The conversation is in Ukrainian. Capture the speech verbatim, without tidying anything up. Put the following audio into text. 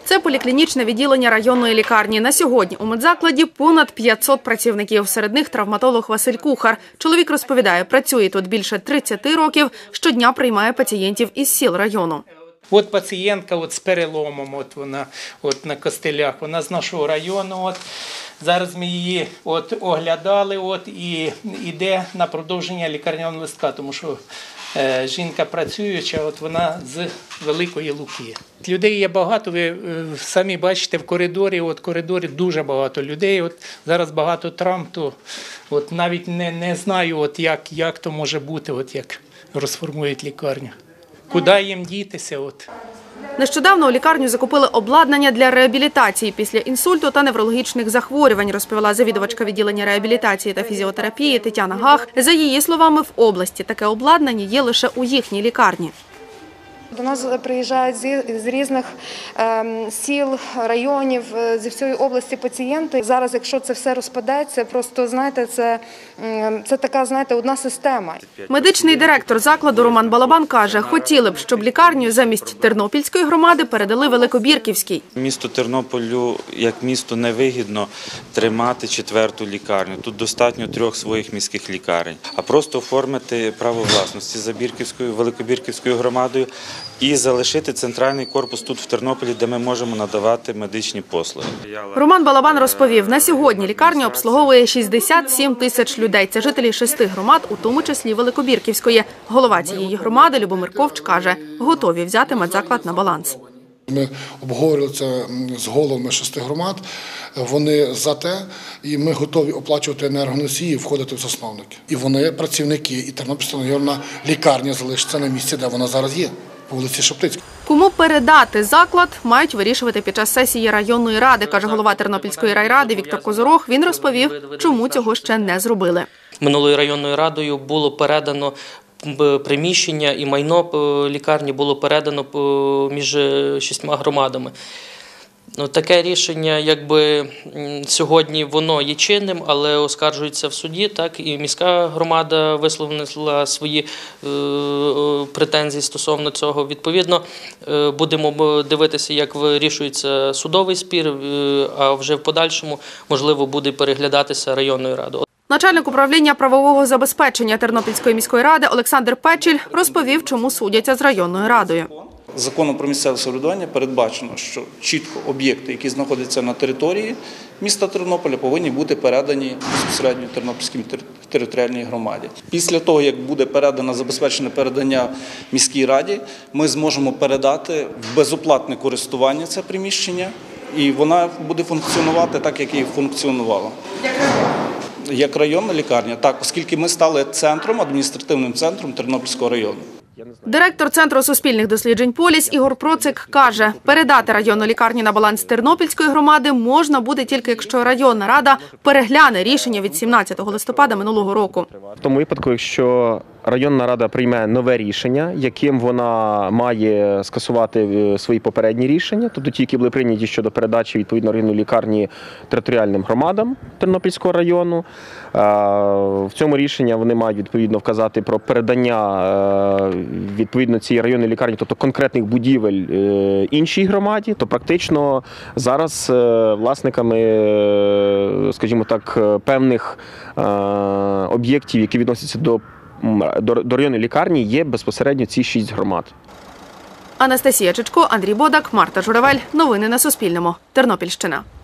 Це поліклінічне відділення районної лікарні. На сьогодні у медзакладі понад п'ятсот працівників. Серед них травматолог Василь Кухар. Чоловік розповідає, працює тут більше тридцяти років, щодня приймає пацієнтів із сіл району. От пацієнтка от з переломом, от вона от на костелях, вона з нашого району. От. Зараз ми її от оглядали от, і йде на продовження лікарняного листка, тому що е, жінка працююча, от вона з Великої Луки. Людей є багато, ви е, самі бачите в коридорі, от в коридорі дуже багато людей, от зараз багато травм, то от навіть не, не знаю, от як, як то може бути, от як розформують лікарню. Куди їм дітися? От. Нещодавно у лікарню закупили обладнання для реабілітації після інсульту та неврологічних захворювань, розповіла завідувачка відділення реабілітації та фізіотерапії Тетяна Гах. За її словами, в області таке обладнання є лише у їхній лікарні. До нас приїжджають з різних сіл, районів, зі всієї області пацієнти. Зараз, якщо це все розпадеться, просто, знаєте, це, це така, знаєте, одна система. Медичний директор закладу Роман Балабан каже, хотіли б, щоб лікарню замість Тернопільської громади передали Великобірківській. Місту Тернополю, як місту, невигідно тримати четверту лікарню. Тут достатньо трьох своїх міських лікарень. А просто оформити право власності за Бірківською, Великобірківською громадою і залишити центральний корпус тут в Тернополі, де ми можемо надавати медичні послуги. Роман Балабан розповів, на сьогодні лікарня обслуговує шістдесят сім тисяч людей. Це жителі шести громад, у тому числі Великобірківської. Голова цієї громади Любомир Ковч каже, готові взяти медзаклад на баланс. Ми обговорювали це з головами шести громад, вони за те, і ми готові оплачувати енергоносії і входити в засновники. І вони працівники, і Тернопільська районна лікарня залишиться на місці, де вона зараз є, по вулиці Шептицькій. Кому передати заклад, мають вирішувати під час сесії районної ради, каже голова Тернопільської райради Віктор Козорох. Він розповів, чому цього ще не зробили. Минулою районною радою було передано приміщення і майно лікарні було передано між шістьма громадами. Таке рішення, якби сьогодні воно є чинним, але оскаржується в суді, так, і міська громада висловила свої е, претензії стосовно цього. Відповідно, е, будемо дивитися, як вирішується судовий спір, е, а вже в подальшому, можливо, буде переглядатися районною радою. Начальник управління правового забезпечення Тернопільської міської ради Олександр Печіль розповів, чому судяться з районною радою. Законом про місцеве самоврядування передбачено, що чітко об'єкти, які знаходяться на території міста Тернополя, повинні бути передані безпосередньо Тернопільській територіальній громаді. Після того, як буде передано забезпечене передання міській раді, ми зможемо передати в безоплатне користування це приміщення, і вона буде функціонувати так, як і функціонувала. Як районна лікарня, так, оскільки ми стали центром, адміністративним центром Тернопільського району. Директор Центру суспільних досліджень «Поліс» Ігор Процик каже, передати районну лікарню на баланс Тернопільської громади можна буде тільки, якщо районна рада перегляне рішення від сімнадцятого листопада минулого року. В тому випадку, якщо районна рада прийме нове рішення, яким вона має скасувати свої попередні рішення, тобто ті, які були прийняті щодо передачі відповідно районної лікарні територіальним громадам Тернопільського району, в цьому рішенні вони мають відповідно вказати про передання відповідно цієї районної лікарні, тобто конкретних будівель іншій громаді, то практично зараз власниками, скажімо так, певних об'єктів, які відносяться до До районної лікарні, є безпосередньо ці шість громад. Анастасія Чичко, Андрій Бодак, Марта Журавель. Новини на Суспільному. Тернопільщина.